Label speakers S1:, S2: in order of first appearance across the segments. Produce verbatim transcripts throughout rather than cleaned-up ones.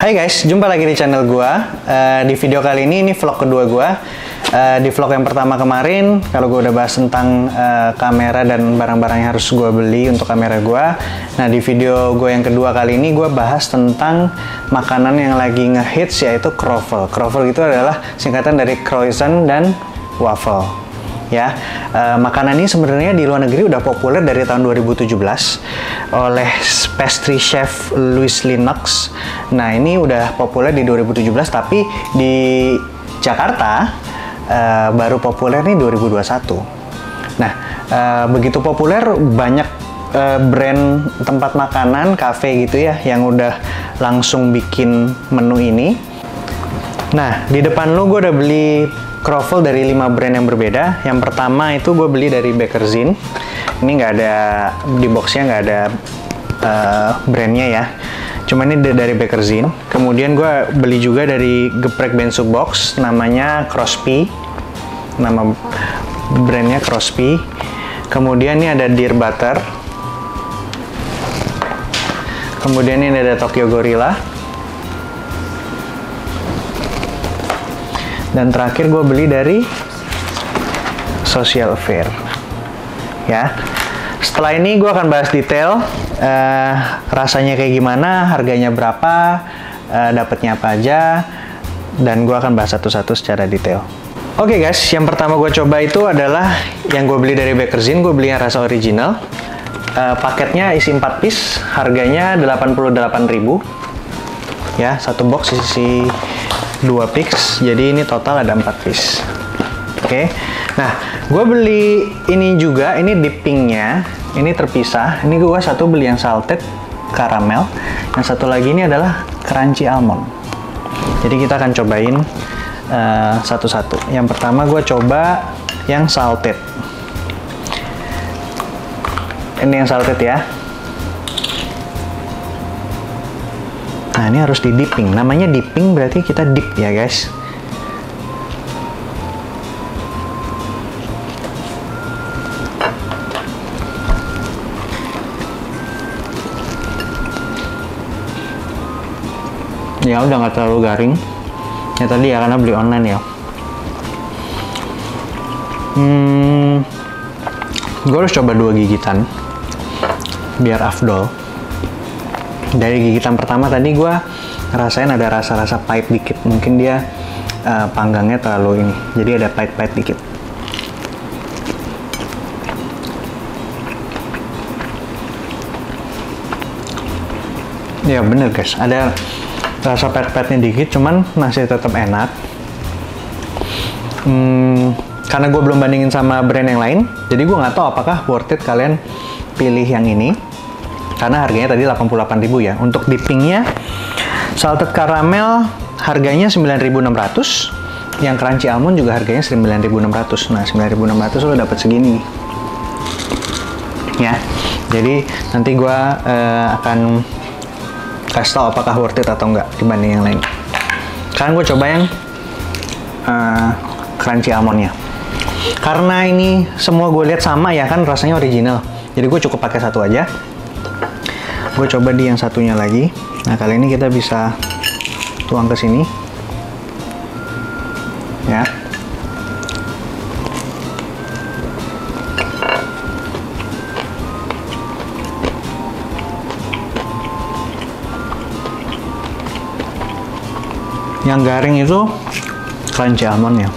S1: Hai guys, jumpa lagi di channel gua. Uh, di video kali ini, ini vlog kedua gua. Uh, di vlog yang pertama kemarin, kalau gua udah bahas tentang uh, kamera dan barang-barang yang harus gua beli untuk kamera gua. Nah, di video gua yang kedua kali ini, gua bahas tentang makanan yang lagi ngehits, yaitu croffle. Croffle itu adalah singkatan dari croissant dan waffle. Ya, uh, makanan ini sebenarnya di luar negeri udah populer dari tahun dua ribu tujuh belas oleh pastry chef Louis Lennox. Nah, ini udah populer di dua ribu tujuh belas, tapi di Jakarta uh, baru populer nih dua ribu dua puluh satu. Nah, uh, begitu populer, banyak uh, brand tempat makanan, cafe gitu ya, yang udah langsung bikin menu ini. Nah, di depan lu gue udah beli croffle dari lima brand yang berbeda. Yang pertama itu gue beli dari Bakerzin. Ini nggak ada di boxnya, nggak ada uh, brandnya ya. Cuma ini dari Bakerzin. Kemudian gue beli juga dari Geprek Bensu Box, namanya Crosby. Nama brandnya Crosby. Kemudian ini ada Dear Butter. Kemudian ini ada Tokyo Gorilla. Dan terakhir gue beli dari Social Affair. Ya. Setelah ini gue akan bahas detail uh, rasanya kayak gimana, harganya berapa, uh, dapatnya apa aja, dan gue akan bahas satu-satu secara detail. Oke okay guys, yang pertama gue coba itu adalah yang gue beli dari Bakerzin. Gue beli yang rasa original. Uh, paketnya isi empat piece, harganya delapan puluh delapan ribu. Ya, satu box isi dua piece, jadi ini total ada empat piece. Oke, okay. Nah, gue beli ini juga, ini dippingnya, ini terpisah. Ini gue satu beli yang salted caramel, yang satu lagi ini adalah crunchy almond. Jadi kita akan cobain uh, satu-satu. Yang pertama gue coba yang salted. Ini yang salted ya. Nah, ini harus di dipping. Namanya dipping berarti kita dip ya guys. Ya udah nggak terlalu garing. Ya tadi ya karena beli online ya. Hmm, gue harus coba dua gigitan biar afdol. Dari gigitan pertama tadi gue ngerasain ada rasa-rasa pahit dikit. Mungkin dia uh, panggangnya terlalu ini, jadi ada pahit-pahit dikit. Ya bener guys, ada rasa pahit-pahitnya dikit, cuman masih tetap enak. Hmm, karena gue belum bandingin sama brand yang lain, jadi gue nggak tahu apakah worth it kalian pilih yang ini. Karena harganya tadi delapan puluh delapan ribu ya. Untuk dippingnya, salted caramel harganya sembilan ribu enam ratus. Yang crunchy almond juga harganya sembilan ribu enam ratus. Nah, sembilan ribu enam ratus lo dapat segini. Ya, jadi nanti gua uh, akan kasih tau apakah worth it atau enggak dibanding yang lain. Sekarang gue coba yang uh, crunchy almondnya. Karena ini semua gue lihat sama ya kan, rasanya original. Jadi gue cukup pakai satu aja. Gue coba di yang satunya lagi. Nah, kali ini kita bisa tuang ke sini. Ya. Yang garing itu crunchy almondnya.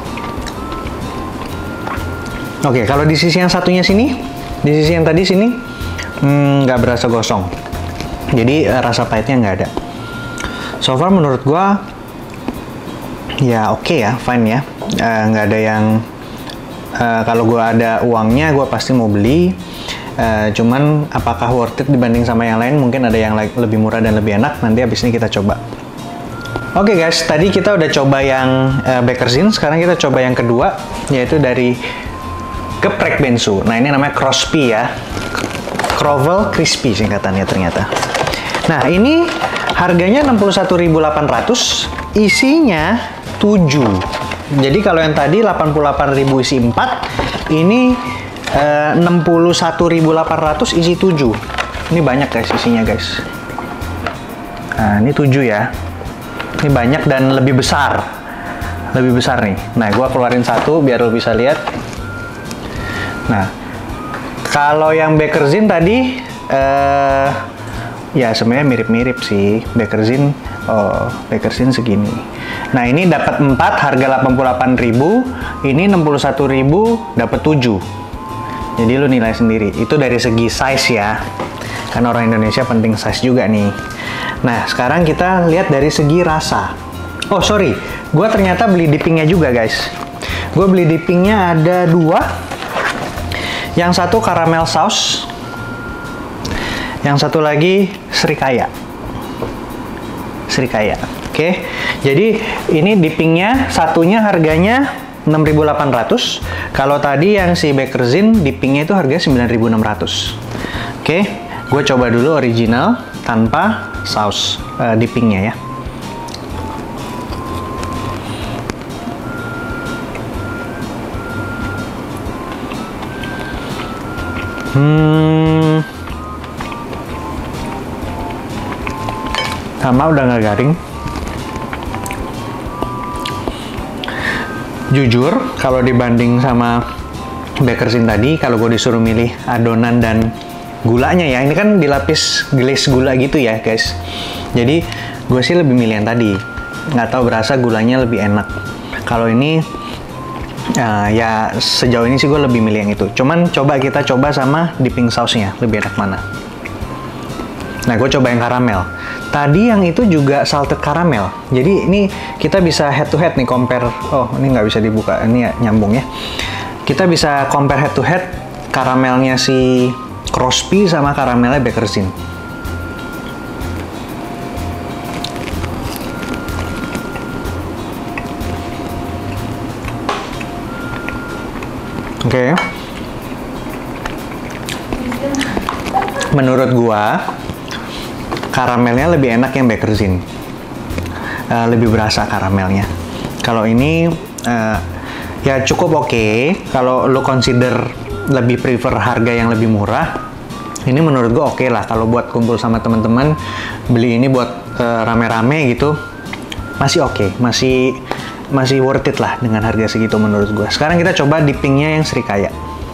S1: Oke, kalau di sisi yang satunya sini, di sisi yang tadi sini, nggak hmm, berasa gosong, jadi uh, rasa pahitnya nggak ada. So far menurut gua ya oke okay ya, fine ya, nggak uh, ada yang uh, kalau gua ada uangnya gua pasti mau beli. Uh, cuman apakah worth it dibanding sama yang lain? Mungkin ada yang lebih murah dan lebih enak. Nanti abis ini kita coba. Oke okay guys, tadi kita udah coba yang uh, Bakerzin, sekarang kita coba yang kedua, yaitu dari Geprek Bensu. Nah, ini namanya Crosby ya. Croffle crispy singkatannya ternyata. Nah, ini harganya enam puluh satu ribu delapan ratus, isinya tujuh. Jadi kalau yang tadi delapan puluh delapan ribu isi empat, ini eh, enam puluh satu ribu delapan ratus isi tujuh. Ini banyak guys isinya guys. Nah, ini tujuh ya. Ini banyak dan lebih besar. Lebih besar nih. Nah, gue keluarin satu biar lo bisa lihat. Nah, kalau yang Bakerzin tadi, eh, ya sebenarnya mirip-mirip sih. Bakerzin, oh, Bakerzin segini. Nah, ini dapat empat, harga delapan puluh delapan ribu. Ini enam puluh satu ribu, dapat tujuh. Jadi lo nilai sendiri. Itu dari segi size ya. Kan orang Indonesia penting size juga nih. Nah, sekarang kita lihat dari segi rasa. Oh, sorry. Gue ternyata beli dippingnya juga, guys. Gue beli dippingnya ada dua. Yang satu caramel sauce. Yang satu lagi srikaya. Srikaya. Oke. Jadi, ini dippingnya, satunya harganya enam ribu delapan ratus. Kalau tadi yang si Bakerzin, dippingnya itu harganya sembilan ribu enam ratus. Oke. Gue coba dulu original tanpa saus uh, dippingnya ya. Hmm, sama udah nggak garing. Jujur, kalau dibanding sama Bakerzin tadi, kalau gue disuruh milih adonan dan gulanya ya, ini kan dilapis glaze gula gitu ya guys. Jadi gue sih lebih milih yang tadi. Nggak tahu, berasa gulanya lebih enak. Kalau ini uh, ya sejauh ini sih gue lebih milih yang itu. Cuman coba kita coba sama dipping sausnya, lebih enak mana. Nah, gue coba yang karamel. Tadi yang itu juga salted caramel. Jadi ini kita bisa head to head nih, compare. Oh, ini nggak bisa dibuka, ini ya, nyambung ya. Kita bisa compare head to head karamelnya si Crosby sama karamelnya Bakerzin. Oke. Okay. Menurut gua karamelnya lebih enak yang Bakerzin. Uh, lebih berasa karamelnya. Kalau ini uh, ya cukup oke. Okay. Kalau lo consider lebih prefer harga yang lebih murah, ini menurut gue oke okay lah. Kalau buat kumpul sama teman-teman, beli ini buat uh, rame-rame gitu, masih oke, okay. masih masih worth it lah dengan harga segitu menurut gue. Sekarang kita coba dippingnya yang srikaya.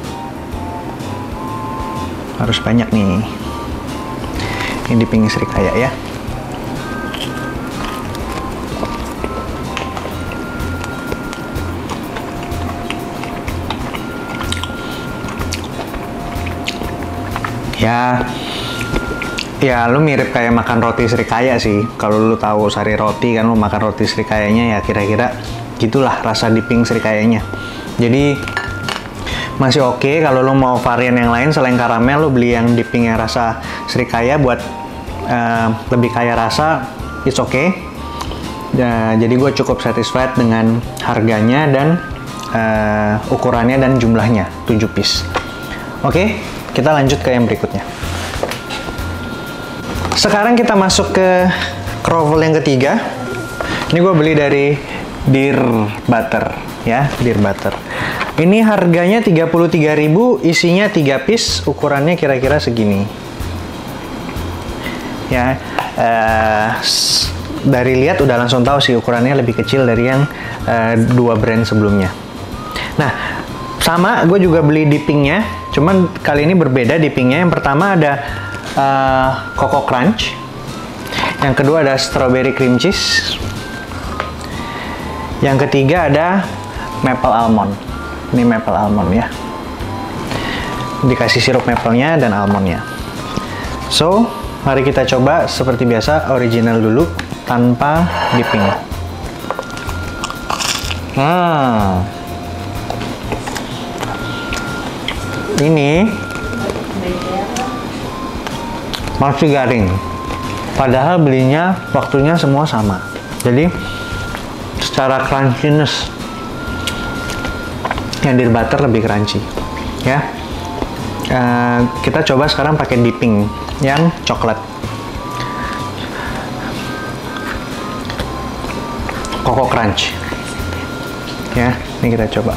S1: Harus banyak nih. Ini dipping srikaya ya. Ya, ya lu mirip kayak makan roti srikaya sih. Kalau lu tahu sari roti kan, lu makan roti srikayanya ya kira-kira gitulah rasa dipping srikayanya. Jadi masih oke. Okay. Kalau lu mau varian yang lain selain karamel, lu beli yang dipping yang rasa srikaya buat uh, lebih kaya rasa, it's okay. Uh, jadi gue cukup satisfied dengan harganya dan uh, ukurannya dan jumlahnya, tujuh piece. Oke. Okay? Kita lanjut ke yang berikutnya. Sekarang kita masuk ke croffle yang ketiga. Ini gue beli dari Dear Butter ya, Dear Butter. Ini harganya tiga puluh tiga ribu, isinya tiga piece, ukurannya kira-kira segini. Ya, uh, dari lihat udah langsung tahu sih ukurannya lebih kecil dari yang uh, dua brand sebelumnya. Nah, sama gue juga beli dippingnya, cuman kali ini berbeda dippingnya. Yang pertama ada uh, Coco Crunch, yang kedua ada Strawberry Cream Cheese, yang ketiga ada Maple Almond. Ini Maple Almond ya, dikasih sirup maple-nya dan almondnya. So, mari kita coba seperti biasa original dulu tanpa dipping. Nah, ini masih garing, padahal belinya waktunya semua sama. Jadi secara crunchiness yang Dear Butter lebih crunchy ya. Uh, kita coba sekarang pakai dipping yang coklat, Coco Crunch ya. Ini kita coba.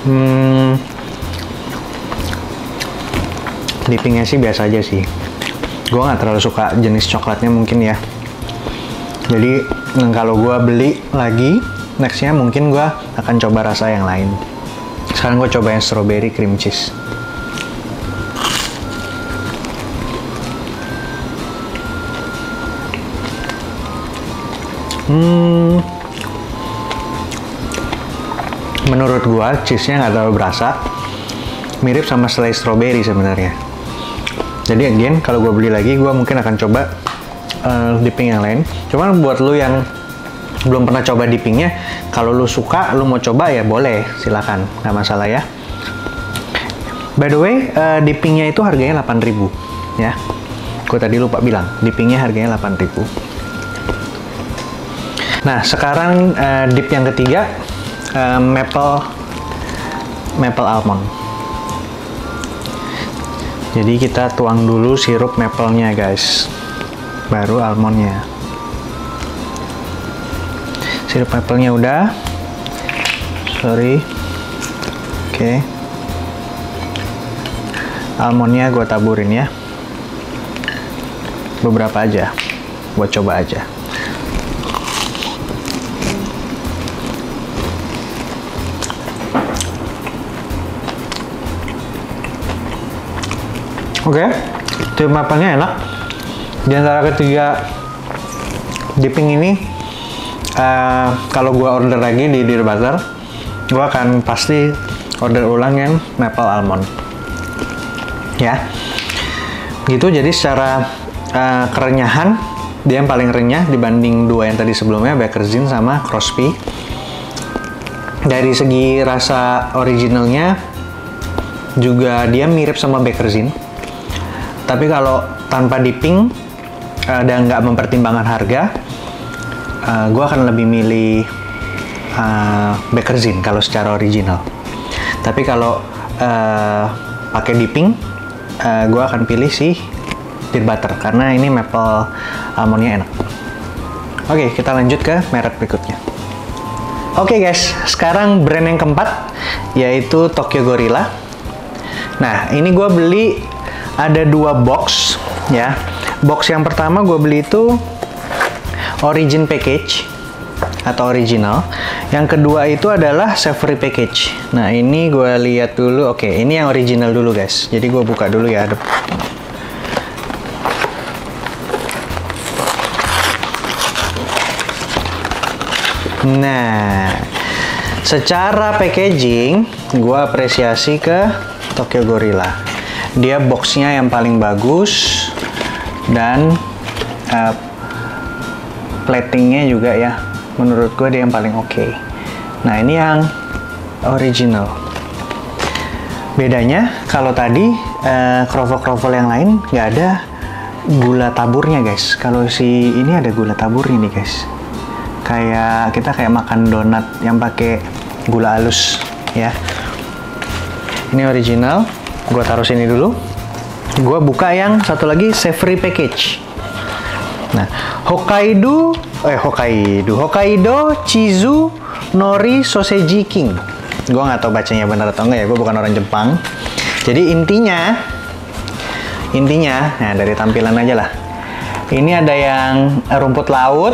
S1: Hmm, dippingnya sih biasa aja sih. Gue nggak terlalu suka jenis coklatnya mungkin ya. Jadi nah, kalau gue beli lagi, nextnya mungkin gue akan coba rasa yang lain. Sekarang gue coba yang strawberry cream cheese. Hmm, menurut gue cheese-nya nggak terlalu berasa. Mirip sama selai strawberry sebenarnya. Jadi again, kalau gue beli lagi, gue mungkin akan coba uh, dipping yang lain. Cuman buat lu yang belum pernah coba dippingnya, kalau lu suka, lu mau coba ya boleh, silakan, nggak masalah ya. By the way, uh, dippingnya itu harganya delapan ribu ya. Gue tadi lupa bilang, dippingnya harganya delapan ribu. Nah, sekarang uh, dip yang ketiga, uh, maple maple almond. Jadi kita tuang dulu sirup maple-nya guys, baru almondnya. Sirup maple-nya udah, sorry, oke. Okay. Almondnya gue taburin ya, beberapa aja, buat coba aja. Oke, okay. Sirup maple-nya enak. Di antara ketiga dipping ini, uh, kalau gue order lagi di Dear Butter, gue akan pasti order ulang yang maple almond. Ya, gitu. Jadi secara uh, kerenyahan, dia yang paling renyah dibanding dua yang tadi sebelumnya, Bakerzin sama Crosby. Dari segi rasa originalnya, juga dia mirip sama Bakerzin. Tapi kalau tanpa dipping uh, dan nggak mempertimbangkan harga, uh, gue akan lebih milih uh, Bakerzin kalau secara original. Tapi kalau uh, pakai dipping, uh, gue akan pilih si Dear Butter karena ini maple almondnya enak. Oke, kita lanjut ke merek berikutnya. Oke guys, sekarang brand yang keempat yaitu Tokyo Gorilla. Nah, ini gue beli ada dua box ya. Box yang pertama gue beli itu origin package atau original. Yang kedua itu adalah savory package. Nah, ini gue lihat dulu. Oke, ini yang original dulu guys. Jadi gue buka dulu ya. Nah, secara packaging gue apresiasi ke Tokyo Gorilla. Dia boxnya yang paling bagus dan uh, platingnya juga ya, menurut gue dia yang paling oke. Okay. Nah, ini yang original. Bedanya kalau tadi uh, kroffel-kroffel yang lain nggak ada gula taburnya guys. Kalau si ini ada gula taburnya nih guys. Kayak kita kayak makan donat yang pakai gula halus ya. Ini original. Gue taruh sini dulu. Gue buka yang satu lagi savory package. Nah, Hokkaido, eh Hokkaido, Hokkaido Chizu Nori Soseji King. Gue nggak tahu bacanya benar atau enggak ya. Gue bukan orang Jepang. Jadi intinya, intinya, nah dari tampilan aja lah. Ini ada yang rumput laut,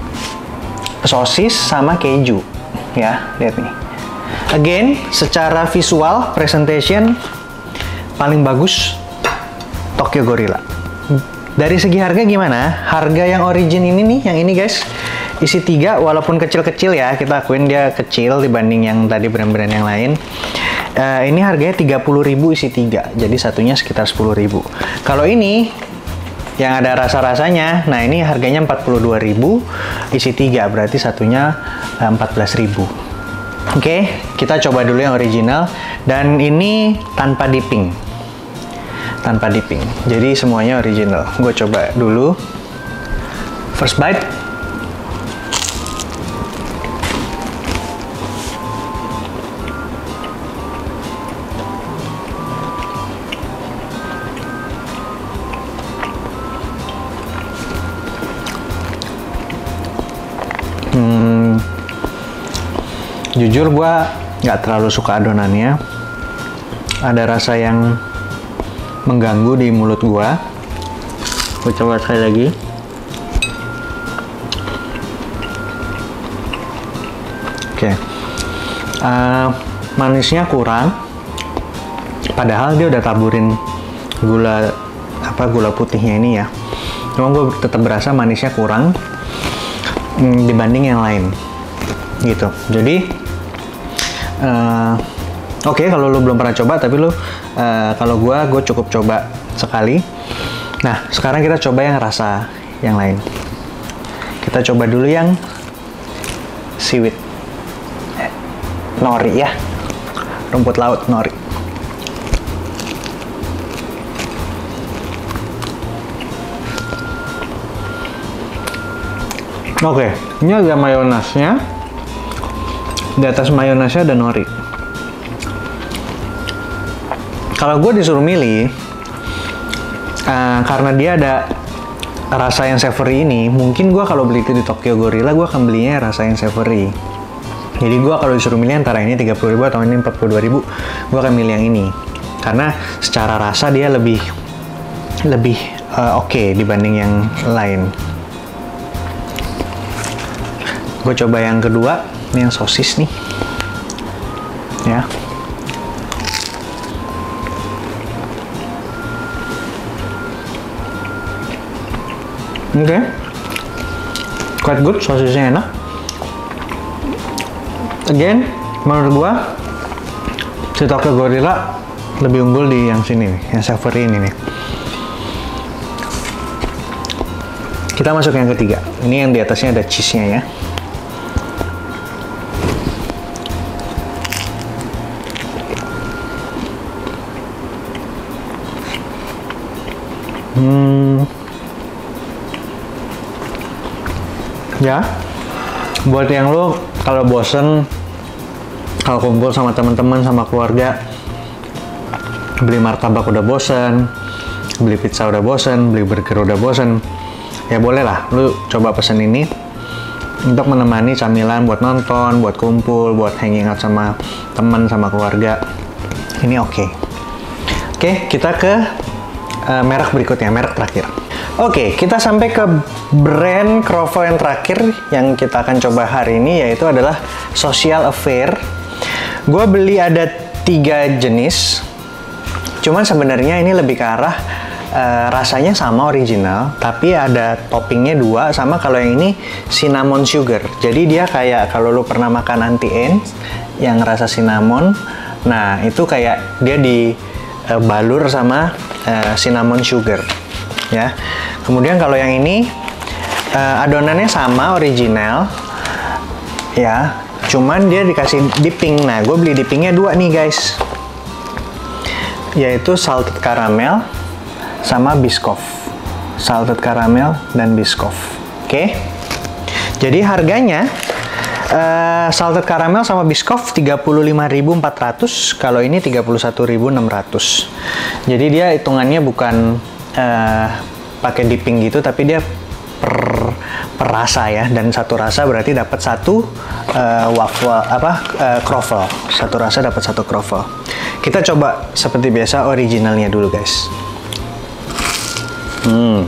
S1: sosis sama keju, ya lihat nih. Again, secara visual presentation paling bagus Tokyo Gorilla. Dari segi harga gimana? Harga yang origin ini nih, yang ini guys, isi tiga, walaupun kecil-kecil ya, kita akuin dia kecil dibanding yang tadi brand-brand yang lain. Uh, ini harganya tiga puluh ribu isi tiga, jadi satunya sekitar sepuluh ribu. Kalau ini yang ada rasa-rasanya, nah ini harganya empat puluh dua ribu isi tiga, berarti satunya uh, empat belas ribu. Oke, okay, kita coba dulu yang original, dan ini tanpa dipping. Tanpa dipping, jadi semuanya original. Gue coba dulu first bite. Hmm, jujur gue nggak terlalu suka adonannya. Ada rasa yang mengganggu di mulut gua. Gua coba sekali lagi. Oke, okay. uh, manisnya kurang. Padahal dia udah taburin gula apa gula putihnya ini ya. Cuma gue tetap berasa manisnya kurang mm, dibanding yang lain, gitu. Jadi, uh, oke okay, kalau lu belum pernah coba, tapi lu uh, kalau gue gue cukup coba sekali. Nah, sekarang kita coba yang rasa yang lain. Kita coba dulu yang seaweed. Nori ya, rumput laut nori. Oke, ini ada mayonesnya. Di atas mayonesnya ada nori. Kalau gue disuruh milih, uh, karena dia ada rasa yang savory ini, mungkin gue kalau beli itu di Tokyo Gorilla, gue akan belinya rasa yang savory. Jadi gue kalau disuruh milih antara ini tiga puluh ribu atau ini empat puluh dua ribu, gue akan milih yang ini. Karena secara rasa dia lebih lebih uh, oke okay dibanding yang lain. Gue coba yang kedua, ini yang sosis nih. Ya. Oke. Okay. Quite good, sosisnya enak. Again, menurut gua si Tokyo Gorilla lebih unggul di yang sini nih, yang savory ini nih. Kita masuk yang ketiga. Ini yang di atasnya ada cheese-nya ya. Hmm. Ya. Buat yang lo kalau bosen, kalau kumpul sama teman-teman, sama keluarga, beli martabak udah bosen, beli pizza udah bosen, beli burger udah bosen, ya boleh lah, lu coba pesen ini untuk menemani camilan buat nonton, buat kumpul, buat hanging out sama teman, sama keluarga. Ini oke. Okay. Oke, okay, kita ke uh, merek berikutnya, merek terakhir. Oke, okay, kita sampai ke brand Kroffel yang terakhir yang kita akan coba hari ini, yaitu adalah Social Affair. Gue beli ada tiga jenis, cuman sebenarnya ini lebih ke arah uh, rasanya sama original, tapi ada toppingnya dua, sama kalau yang ini cinnamon sugar. Jadi dia kayak kalau lu pernah makan anti-age yang rasa cinnamon, nah itu kayak dia dibalur uh, sama uh, cinnamon sugar. Ya, kemudian kalau yang ini uh, adonannya sama original, ya, cuman dia dikasih dipping. Nah, gue beli dippingnya dua nih guys, yaitu salted caramel sama Biscoff, salted caramel dan Biscoff. Oke, okay? Jadi harganya uh, salted caramel sama Biscoff tiga puluh lima ribu empat ratus, kalau ini tiga puluh satu ribu enam ratus. Jadi dia hitungannya bukan Uh, pakai dipping gitu, tapi dia per, per rasa ya, dan satu rasa berarti dapat satu uh, waffle apa uh, Kroffel, satu rasa dapat satu Kroffel. Kita coba seperti biasa originalnya dulu guys. Hmm.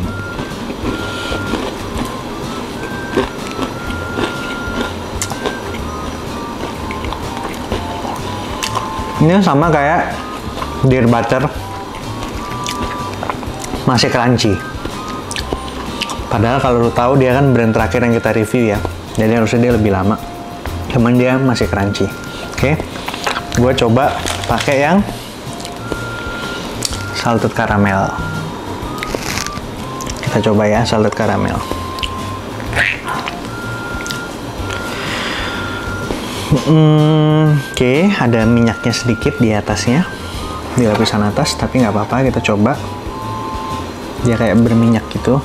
S1: Ini sama kayak Dear Butter, masih crunchy. Padahal kalau lu tahu dia kan brand terakhir yang kita review ya, jadi harusnya dia lebih lama. Cuman dia masih crunchy. Oke, okay. Gue coba pakai yang salted caramel. Kita coba ya salted caramel. Hmm, Oke, okay. Ada minyaknya sedikit di atasnya, di lapisan atas, tapi nggak apa-apa, kita coba. Dia kayak berminyak gitu.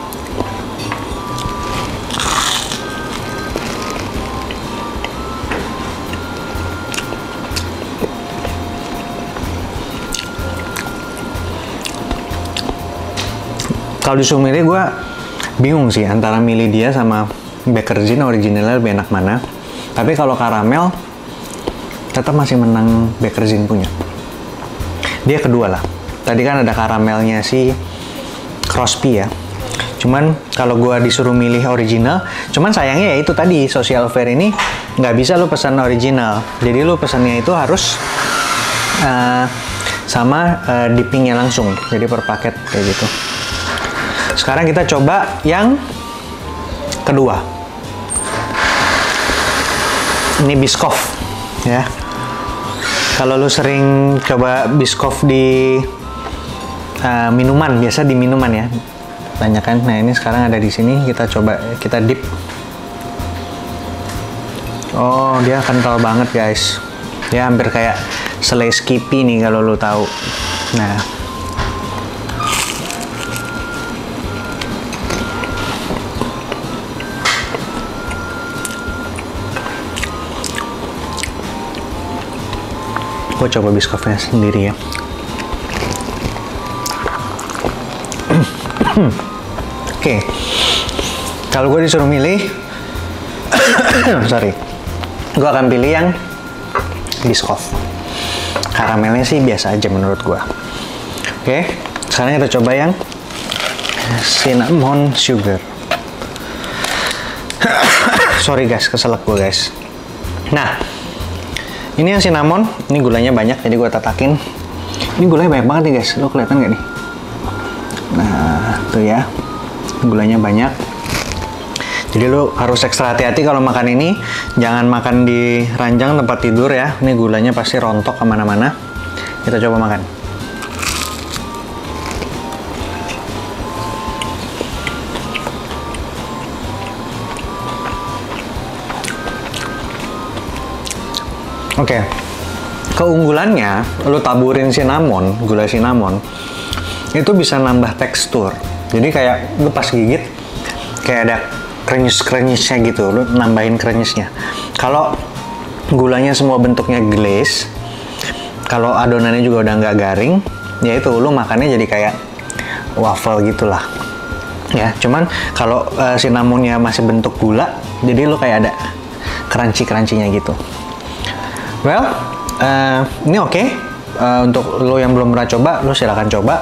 S1: Kalau disuruh milih, gue bingung sih antara milih dia sama Bakerzin originalnya lebih enak mana. Tapi kalau karamel, tetap masih menang Bakerzin punya. Dia kedua lah. Tadi kan ada karamelnya si Crosby ya. Cuman kalau gua disuruh milih original, cuman sayangnya ya itu tadi social fare ini nggak bisa lu pesan original. Jadi lu pesannya itu harus uh, sama uh, dippingnya langsung. Jadi per paket kayak gitu. Sekarang kita coba yang kedua. Ini Biscoff ya. Kalau lu sering coba Biscoff di uh, minuman, biasa di minuman ya. Banyak kan. Nah, ini sekarang ada di sini, kita coba kita dip. Oh, dia kental banget, guys. Dia hampir kayak selai Skippy nih kalau lu tahu. Nah, gue coba Biscoffnya sendiri ya. Oke, okay. Kalau gue disuruh milih, sorry, gue akan pilih yang Biscoff. Karamelnya sih biasa aja menurut gue. Oke, okay. Sekarang kita coba yang cinnamon sugar. Sorry guys, keselak gue guys. Nah, ini yang cinnamon, ini gulanya banyak, jadi gue tatakin. Ini gulanya banyak banget nih guys, lo kelihatan nggak nih? Nah, tuh ya, gulanya banyak. Jadi lo harus ekstra hati-hati kalau makan ini. Jangan makan di ranjang tempat tidur ya. Ini gulanya pasti rontok kemana-mana. Kita coba makan. Oke, okay. Keunggulannya, lo taburin cinnamon, gula cinnamon, itu bisa nambah tekstur. Jadi kayak lu pas gigit kayak ada krenyes-krenyesnya gitu, lu nambahin krenyesnya. Kalau gulanya semua bentuknya glaze, kalau adonannya juga udah nggak garing, ya itu lu makannya jadi kayak waffle gitulah. Ya, cuman kalau uh, cinnamonnya masih bentuk gula, jadi lu kayak ada crunchy-crunchy-nya gitu. Well, uh, ini oke. Okay. Uh, untuk lo yang belum pernah coba, lo silakan coba.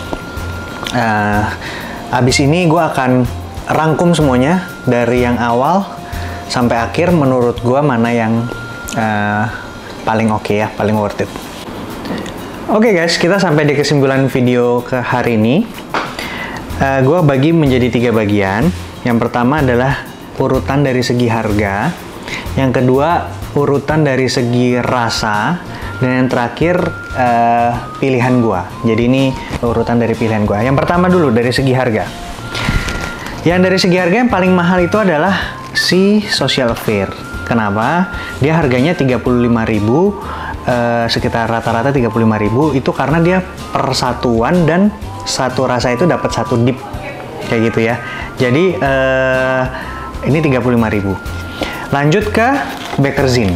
S1: Uh, abis ini gue akan rangkum semuanya dari yang awal sampai akhir. Menurut gue mana yang uh, paling oke okay ya, paling worth it. Oke okay guys, kita sampai di kesimpulan video ke hari ini. Uh, gue bagi menjadi tiga bagian. Yang pertama adalah urutan dari segi harga. Yang kedua urutan dari segi rasa, dan yang terakhir uh, pilihan gua. Jadi ini urutan dari pilihan gua. Yang pertama dulu dari segi harga. Yang dari segi harga yang paling mahal itu adalah si social fare. Kenapa? Dia harganya tiga puluh lima ribu, uh, sekitar rata-rata tiga puluh lima ribu, itu karena dia persatuan dan satu rasa itu dapat satu dip. Kayak gitu ya. Jadi uh, ini tiga puluh lima ribu. Lanjut ke Bakerzin.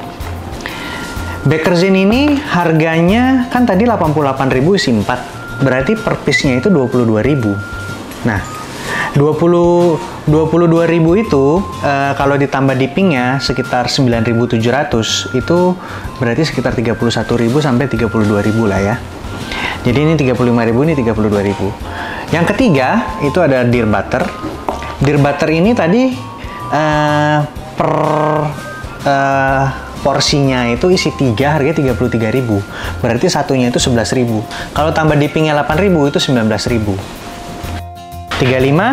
S1: Bakerzin ini harganya kan tadi delapan puluh delapan ribu isi empat. Berarti per piece-nya itu dua puluh dua ribu. Nah, dua puluh dua ribu itu uh, kalau ditambah dippingnya sekitar sembilan ribu tujuh ratus, itu berarti sekitar tiga puluh satu ribu sampai tiga puluh dua ribu lah ya. Jadi ini tiga puluh lima ribu, ini tiga puluh dua ribu. Yang ketiga itu ada Dear Butter. Dear Butter ini tadi uh, per uh, porsinya itu isi tiga, harganya tiga puluh tiga ribu. Berarti satunya itu sebelas ribu. Kalau tambah dippingnya delapan ribu, itu sembilan belas ribu. tiga puluh lima,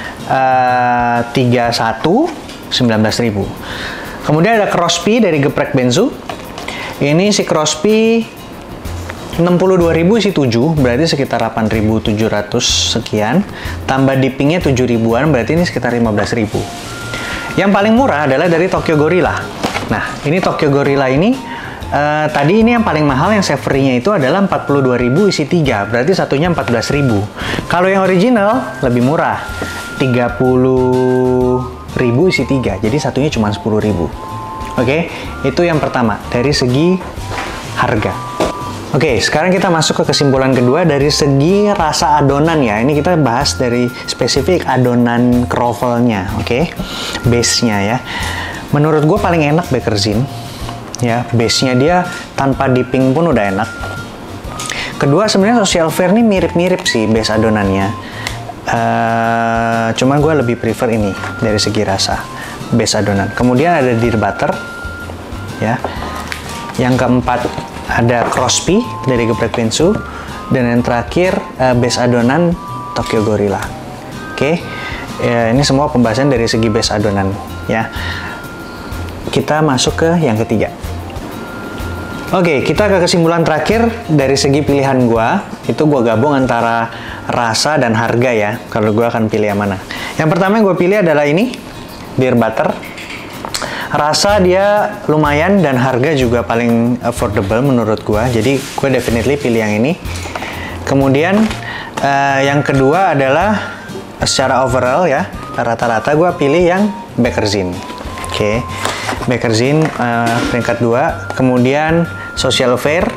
S1: uh, tiga puluh satu, sembilan belas ribu. Kemudian ada Crosby dari Geprek Benzu. Ini si Crosby enam puluh dua ribu isi tujuh, berarti sekitar delapan ribu tujuh ratus sekian. Tambah dippingnya tujuh ribuan, berarti ini sekitar lima belas ribu. Yang paling murah adalah dari Tokyo Gorilla. Nah, ini Tokyo Gorilla ini, uh, tadi ini yang paling mahal, yang savory-nya itu adalah empat puluh dua ribu isi tiga, berarti satunya empat belas ribu. Kalau yang original, lebih murah, tiga puluh ribu isi tiga, jadi satunya cuma sepuluh ribu. Oke, itu yang pertama, dari segi harga. Oke, sekarang kita masuk ke kesimpulan kedua dari segi rasa adonan ya. Ini kita bahas dari spesifik adonan kroffel-nya, oke? Base-nya ya. Menurut gue paling enak Bakerzin. ya, base-nya dia tanpa dipping pun udah enak. Kedua, sebenarnya Social Fare ini mirip-mirip sih base adonannya, uh, cuman gue lebih prefer ini dari segi rasa base adonan. Kemudian ada Dear Butter, ya. Yang keempat ada Crosby dari Geprek Pinsu, dan yang terakhir uh, base adonan Tokyo Gorilla. Oke, okay. Ya, ini semua pembahasan dari segi base adonan, ya. Kita masuk ke yang ketiga. Oke, okay, kita ke kesimpulan terakhir dari segi pilihan gua. Itu gua gabung antara rasa dan harga ya. Kalau gua akan pilih yang mana? Yang pertama yang gua pilih adalah ini, Dear Butter. Rasa dia lumayan dan harga juga paling affordable menurut gua. Jadi gua definitely pilih yang ini. Kemudian uh, yang kedua adalah secara overall ya, rata-rata gua pilih yang Bakerzin. Oke. Okay. Bakerzin uh, peringkat dua. Kemudian Social Fare,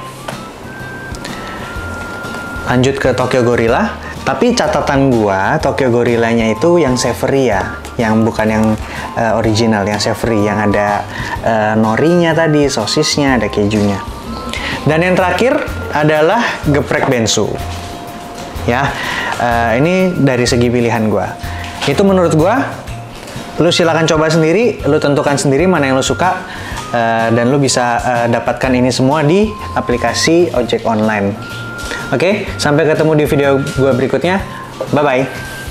S1: lanjut ke Tokyo Gorilla. Tapi catatan gua, Tokyo Gorillanya itu yang savory ya, yang bukan yang uh, original, yang savory, yang ada uh, norinya tadi, sosisnya, ada kejunya. Dan yang terakhir adalah Geprek Bensu. Ya, uh, ini dari segi pilihan gua. Itu menurut gua, lu silakan coba sendiri, lu tentukan sendiri mana yang lu suka. Uh, dan lu bisa uh, dapatkan ini semua di aplikasi ojek online. Oke, okay? Sampai ketemu di video gua berikutnya. Bye-bye.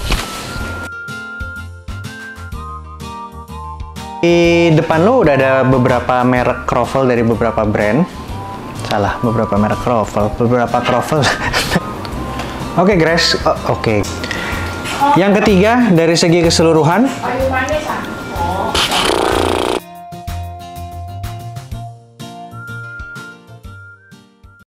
S1: Di depan lu udah ada beberapa merek croffle dari beberapa brand. Salah, beberapa merek croffle, beberapa croffle. Oke, okay, guys. Oh, oke. Okay. Yang ketiga dari segi keseluruhan.